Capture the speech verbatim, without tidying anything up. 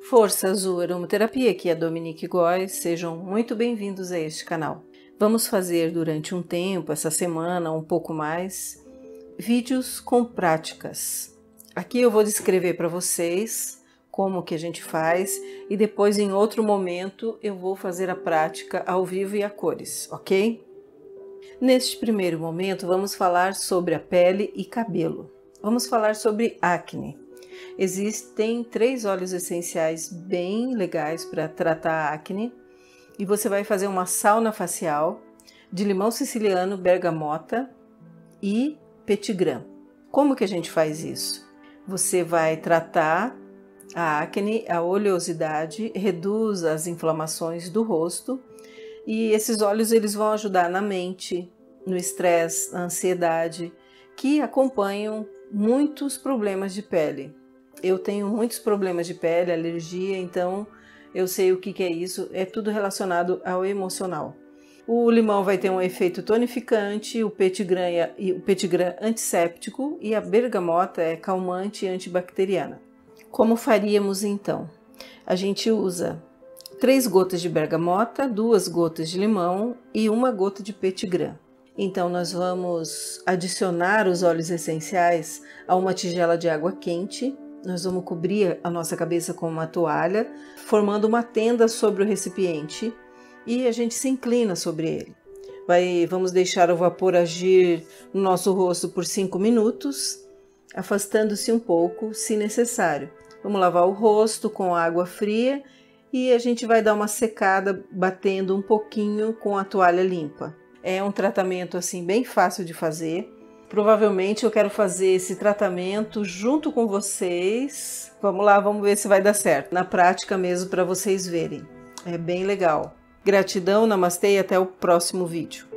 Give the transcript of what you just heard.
Força Azul Aromaterapia, aqui é a Dominique Góes, sejam muito bem-vindos a este canal. Vamos fazer durante um tempo, essa semana, um pouco mais, vídeos com práticas. Aqui eu vou descrever para vocês como que a gente faz e depois em outro momento eu vou fazer a prática ao vivo e a cores, ok? Neste primeiro momento vamos falar sobre a pele e cabelo. Vamos falar sobre acne. Existem três óleos essenciais bem legais para tratar a acne e você vai fazer uma sauna facial de limão siciliano, bergamota e petigram. Como que a gente faz isso? Você vai tratar a acne, a oleosidade, reduz as inflamações do rosto e esses óleos eles vão ajudar na mente, no estresse, na ansiedade, que acompanham muitos problemas de pele. Eu tenho muitos problemas de pele, alergia, então eu sei o que, que é isso, é tudo relacionado ao emocional. O limão vai ter um efeito tonificante, o petigram, e o petigram antisséptico e a bergamota é calmante e antibacteriana. Como faríamos então? A gente usa três gotas de bergamota, duas gotas de limão e uma gota de petigram. Então nós vamos adicionar os óleos essenciais a uma tigela de água quente. Nós vamos cobrir a nossa cabeça com uma toalha, formando uma tenda sobre o recipiente e a gente se inclina sobre ele. Vai, vamos deixar o vapor agir no nosso rosto por cinco minutos, afastando-se um pouco se necessário. Vamos lavar o rosto com água fria e a gente vai dar uma secada batendo um pouquinho com a toalha limpa. É um tratamento assim bem fácil de fazer. Provavelmente eu quero fazer esse tratamento junto com vocês. Vamos lá, vamos ver se vai dar certo. Na prática mesmo para vocês verem. É bem legal. Gratidão, namastê e até o próximo vídeo.